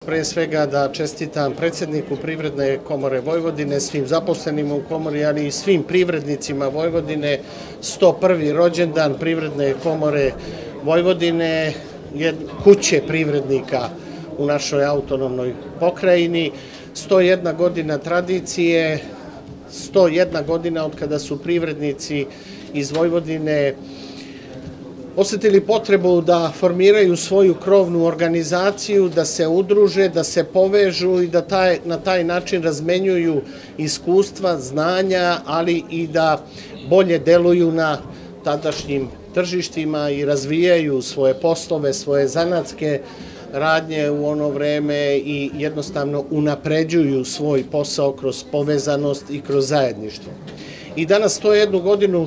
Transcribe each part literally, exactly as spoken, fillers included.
Pre svega da čestitam predsjedniku Privredne komore Vojvodine, svim zaposlenima u komori, ali i svim privrednicima Vojvodine, sto prvi rođendan Privredne komore Vojvodine, kuće privrednika u našoj autonomnoj pokrajini, sto jedna godina tradicije, sto jedna godina od kada su privrednici iz Vojvodine osetili potrebu da formiraju svoju krovnu organizaciju, da se udruže, da se povežu i da taj, na taj način razmenjuju iskustva, znanja, ali i da bolje deluju na tadašnjim tržištima i razvijaju svoje poslove, svoje zanatske radnje u ono vreme i jednostavno unapređuju svoj posao kroz povezanost i kroz zajedništvo. I danas sto jednu godinu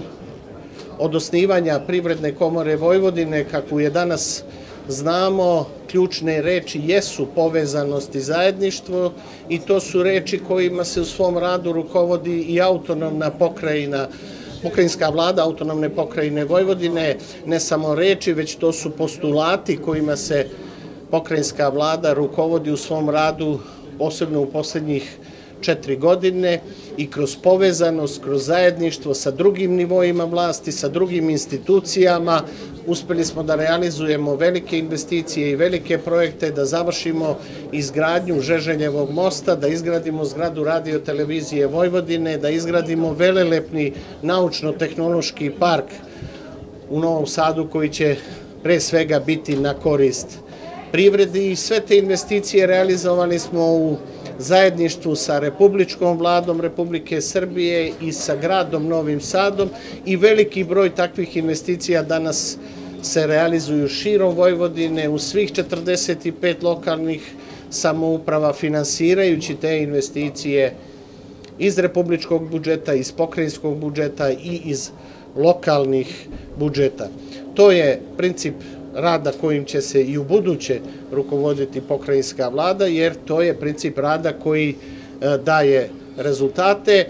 od osnivanja Privredne komore Vojvodine, kakvu je danas znamo, ključne reči jesu povezanost i zajedništvo i to su reči kojima se u svom radu rukovodi i autonomna pokrajina, pokrajinska vlada autonomne pokrajine Vojvodine, ne samo reči, već to su postulati kojima se pokrajinska vlada rukovodi u svom radu, posebno u poslednjih četiri godine i kroz povezanost, kroz zajedništvo sa drugim nivoima vlasti, sa drugim institucijama, uspeli smo da realizujemo velike investicije i velike projekte, da završimo izgradnju Žeželjevog mosta, da izgradimo zgradu Radio televizije Vojvodine, da izgradimo velelepni naučno-tehnološki park u Novom Sadu koji će pre svega biti na korist privredi i sve te investicije realizovali smo u zajedništvu sa Republičkom vladom Republike Srbije i sa gradom Novim Sadom i veliki broj takvih investicija danas se realizuju širom Vojvodine u svih četrdeset pet lokalnih samouprava, finansirajući te investicije iz republičkog budžeta, iz pokrajinskog budžeta i iz lokalnih budžeta. To je princip rada kojim će se i u buduće rukovoditi pokrajinska vlada, jer to je princip rada koji daje rezultate.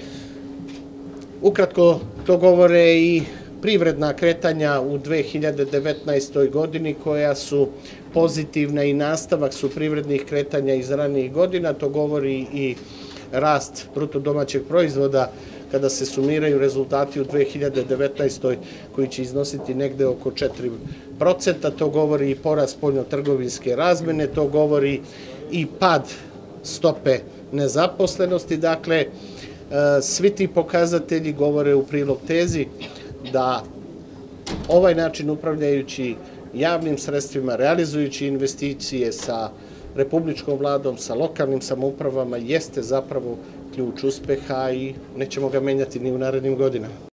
Ukratko, to govore i privredna kretanja u dve hiljade devetnaestoj godini koja su pozitivna i nastavak su privrednih kretanja iz ranijih godina. To govori i rast bruto domaćeg proizvoda kada se sumiraju rezultati u dve hiljade devetnaestoj koji će iznositi negde oko četiri procenta. To govori i porast spoljnotrgovinske razmene, to govori i pad stope nezaposlenosti. Dakle, svi ti pokazatelji govore u prilog tezi da ovaj način upravljajući javnim sredstvima, realizujući investicije sa republičkom vladom, sa lokalnim samoupravama, jeste zapravo ključ uspeha i nećemo ga menjati ni u narednim godinama.